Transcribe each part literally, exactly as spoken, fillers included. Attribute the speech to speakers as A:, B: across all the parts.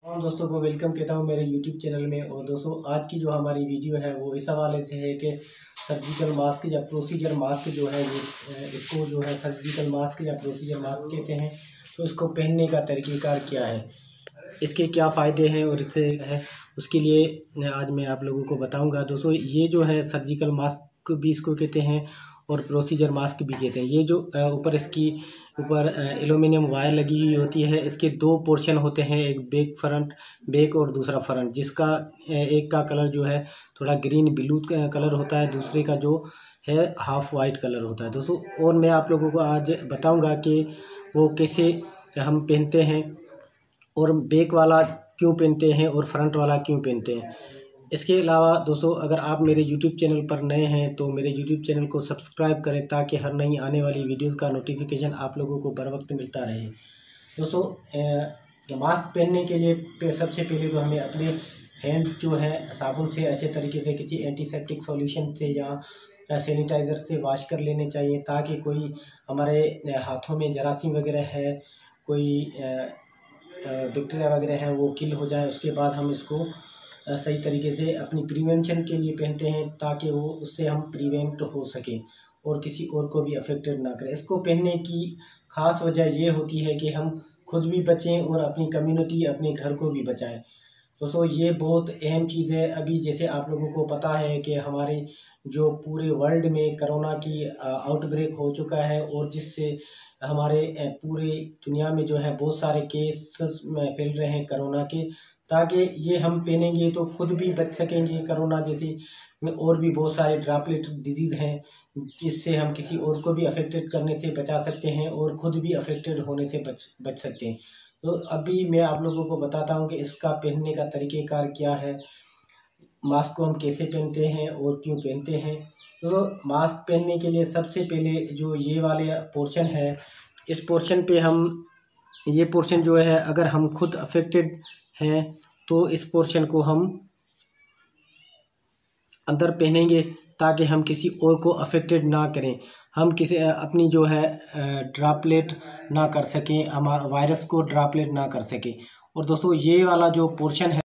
A: तमाम दोस्तों को वेलकम कहता हूँ मेरे यूट्यूब चैनल में। और दोस्तों आज की जो हमारी वीडियो है वो इस हवाले से है कि सर्जिकल मास्क या प्रोसीजर मास्क जो है ये इसको जो है सर्जिकल मास्क या प्रोसीजर मास्क कहते हैं। तो इसको पहनने का तरीक़ेकार क्या है, इसके क्या फ़ायदे हैं और इससे है उसके लिए आज मैं आप लोगों को बताऊंगा। दोस्तों ये जो है सर्जिकल मास्क भी इसको कहते हैं और प्रोसीजर मास्क भी कहते हैं। ये जो ऊपर इसकी ऊपर एल्युमिनियम वायर लगी हुई होती है, इसके दो पोर्शन होते हैं, एक बैक फ्रंट बैक और दूसरा फ्रंट, जिसका एक का कलर जो है थोड़ा ग्रीन ब्लू कलर होता है, दूसरे का जो है हाफ वाइट कलर होता है दोस्तों। और मैं आप लोगों को आज बताऊंगा कि वो कैसे हम पहनते हैं और बैक वाला क्यों पहनते हैं और फ्रंट वाला क्यों पहनते हैं। इसके अलावा दोस्तों अगर आप मेरे यूट्यूब चैनल पर नए हैं तो मेरे यूट्यूब चैनल को सब्सक्राइब करें ताकि हर नई आने वाली वीडियोस का नोटिफिकेशन आप लोगों को बर वक्त मिलता रहे। दोस्तों मास्क पहनने के लिए सबसे पहले तो हमें अपने हैंड जो है साबुन से अच्छे तरीके से किसी एंटीसेप्टिक सॉल्यूशन से या सैनिटाइज़र से वॉश कर लेने चाहिए, ताकि कोई हमारे हाथों में जरासीम वगैरह है, कोई बैक्टीरिया वगैरह है वो किल हो जाए। उसके बाद हम इसको सही तरीके से अपनी प्रिवेंशन के लिए पहनते हैं ताकि वो उससे हम प्रिवेंट हो सकें और किसी और को भी अफेक्टेड ना करें। इसको पहनने की ख़ास वजह ये होती है कि हम खुद भी बचें और अपनी कम्युनिटी अपने घर को भी बचाएं। दोस्तों ये बहुत अहम चीज़ है। अभी जैसे आप लोगों को पता है कि हमारे जो पूरे वर्ल्ड में कोरोना की आउटब्रेक हो चुका है और जिससे हमारे पूरे दुनिया में जो है बहुत सारे केसेस में फैल रहे हैं कोरोना के, ताकि ये हम पहनेंगे तो खुद भी बच सकेंगे। कोरोना जैसी और भी बहुत सारे ड्रॉपलेट डिजीज़ हैं जिससे हम किसी और को भी अफेक्टेड करने से बचा सकते हैं और खुद भी अफेक्टेड होने से बच बच सकते हैं। तो अभी मैं आप लोगों को बताता हूँ कि इसका पहनने का तरीक़ेकार क्या है, मास्क को हम कैसे पहनते हैं और क्यों पहनते हैं। तो मास्क पहनने के लिए सबसे पहले जो ये वाले पोर्शन है, इस पोर्शन पे हम ये पोर्शन जो है अगर हम खुद अफेक्टेड हैं तो इस पोर्शन को हम अंदर पहनेंगे ताकि हम किसी और को अफेक्टेड ना करें, हम किसी अपनी जो है ड्रॉपलेट ना कर सकें, हमारा वायरस को ड्रॉपलेट ना कर सकें। और दोस्तों ये वाला जो पोर्शन है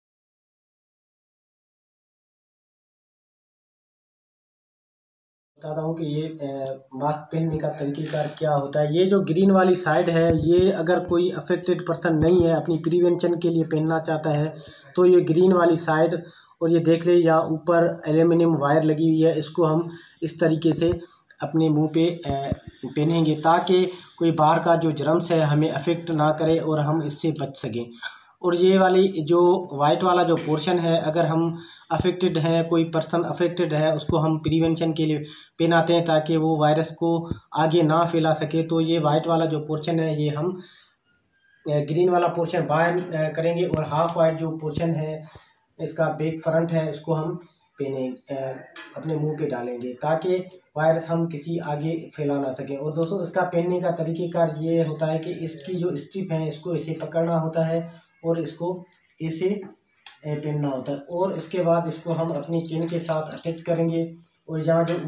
A: बताता हूँ कि ये मास्क पहनने का तरीक़ेकार क्या होता है। ये जो ग्रीन वाली साइड है, ये अगर कोई अफेक्टेड पर्सन नहीं है अपनी प्रिवेंशन के लिए पहनना चाहता है तो ये ग्रीन वाली साइड, और ये देख ले यहाँ ऊपर एल्युमिनियम वायर लगी हुई है, इसको हम इस तरीके से अपने मुंह पे पहनेंगे ताकि कोई बाहर का जो जर्म्स है हमें अफेक्ट ना करे और हम इससे बच सकें। और ये वाली जो वाइट वाला जो पोर्शन है, अगर हम अफेक्टेड है, कोई पर्सन अफेक्टेड है, उसको हम प्रिवेंशन के लिए पहनाते हैं ताकि वो वायरस को आगे ना फैला सके। तो ये वाइट वाला जो पोर्शन है ये हम ग्रीन वाला पोर्शन बाहर करेंगे और हाफ वाइट जो पोर्शन है इसका बैक फ्रंट है, इसको हम पहने अपने मुंह पे डालेंगे ताकि वायरस हम किसी आगे फैला ना सकें। और दोस्तों इसका पहनने का तरीक़ेकार ये होता है कि इसकी जो स्ट्रिप है इसको ऐसे पकड़ना होता है और इसको ऐसे पहनना होता है, और इसके बाद इसको हम अपनी चेन के साथ अटैच करेंगे और यहाँ जो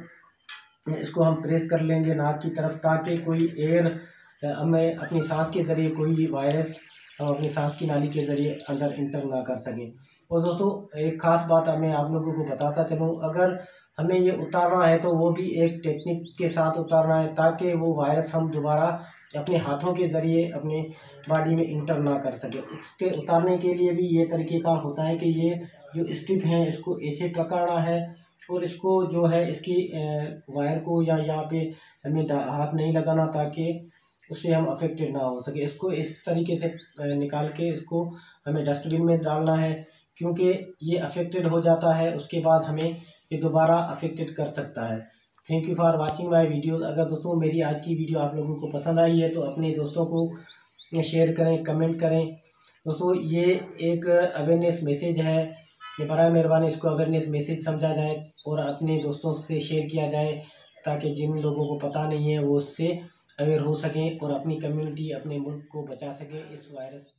A: ऊपर इसको हम प्रेस कर लेंगे नाक की तरफ, ताकि कोई एयर हमें अपनी सांस के ज़रिए कोई भी वायरस हम अपनी सांस की नाली के ज़रिए अंदर इंटर ना कर सकें। और दोस्तों एक ख़ास बात मैं आप लोगों को बताता चलूँ, अगर हमें ये उतारना है तो वो भी एक टेक्निक के साथ उतारना है ताकि वो वायरस हम दोबारा अपने हाथों के ज़रिए अपने बॉडी में इंटर ना कर सके। उसके उतारने के लिए भी ये तरीक़ेकार होता है कि ये जो स्ट्रिप है इसको ऐसे पकड़ना है और इसको जो है इसकी वायर को या यहाँ पे हमें हाथ नहीं लगाना ताकि उससे हम अफेक्टेड ना हो सके। इसको इस तरीके से निकाल के इसको हमें डस्टबिन में डालना है, क्योंकि ये अफेक्टेड हो जाता है उसके बाद हमें ये दोबारा अफेक्टेड कर सकता है। Thank you for watching my video. अगर दोस्तों मेरी आज की वीडियो आप लोगों को पसंद आई है तो अपने दोस्तों को शेयर करें, कमेंट करें। दोस्तों ये एक अवेयरनेस मैसेज है, ये बड़ा मेहरबानी इसको अवेयरनेस मैसेज समझा जाए और अपने दोस्तों से शेयर किया जाए ताकि जिन लोगों को पता नहीं है वो उससे अवेयर हो सकें और अपनी कम्युनिटी अपने मुल्क को बचा सकें इस वायरस